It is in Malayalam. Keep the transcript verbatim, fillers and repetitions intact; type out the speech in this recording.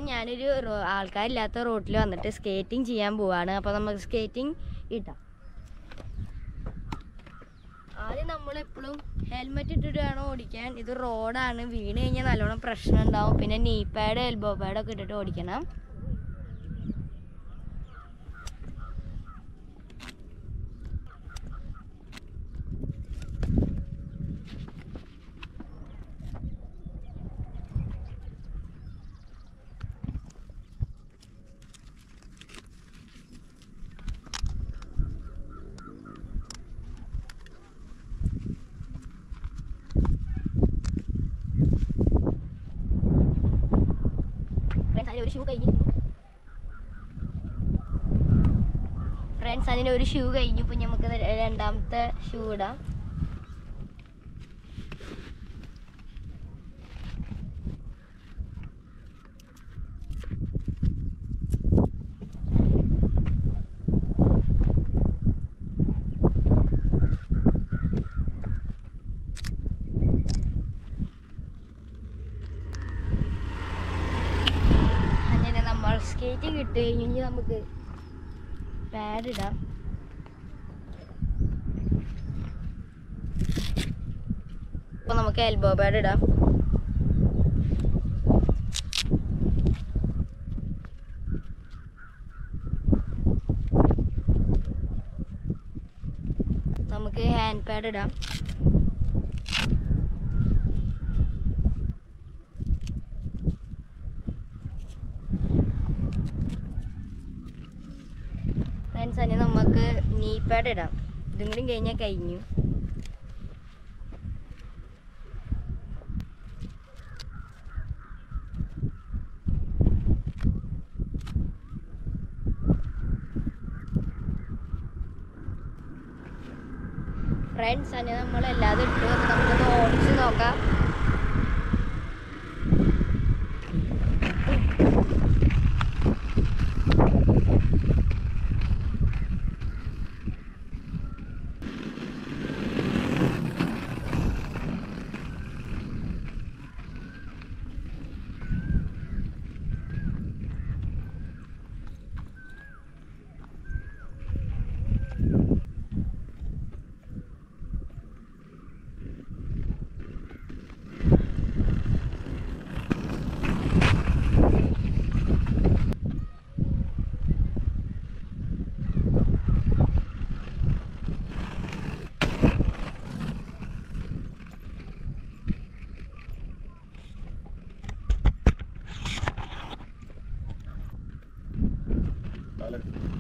ഞാനൊരു ആൾക്കാരില്ലാത്ത റോട്ടിൽ വന്നിട്ട് സ്കേറ്റിംഗ് ചെയ്യാൻ പോവാണ്. അപ്പോൾ നമുക്ക് സ്കേറ്റിംഗ് ഇടാം. ആദ്യം നമ്മളെപ്പോഴും ഹെൽമെറ്റ് ഇട്ടിട്ട് വേണം ഓടിക്കാൻ. ഇത് റോഡാണ്, വീണ് കഴിഞ്ഞാൽ നല്ലോണം പ്രശ്നം ഉണ്ടാവും. പിന്നെ നീ പാഡ് എൽബോ പാഡൊക്കെ ഇട്ടിട്ട് ഓടിക്കണം. ഒരു ഷൂ കഴിഞ്ഞിരുന്നു ഫ്രണ്ട്സ്, അതിന് ഒരു ഷൂ കഴിഞ്ഞു. ഇപ്പം നമുക്ക് രണ്ടാമത്തെ ഷൂ ഇടാം. സ്കേറ്റിംഗ് ഇട്ട് കഴിഞ്ഞ് നമുക്ക് പാഡ് ഇടാം. അപ്പൊ നമുക്ക് എൽബോ പാഡ് ഇടാം. നമുക്ക് ഹാൻഡ് പാഡ് ഇടാം. ഫ്രണ്ട്സ്, അതിന് നമുക്ക് നീ പാഡ് ഇടാം. ഇതും കൂടി കഴിഞ്ഞാൽ കഴിഞ്ഞു. ഫ്രണ്ട്സ്, അതിന് നമ്മളെല്ലാതും ഇട്ടു. നമുക്കൊന്ന് ഓടിച്ച് നോക്കാം. Vale.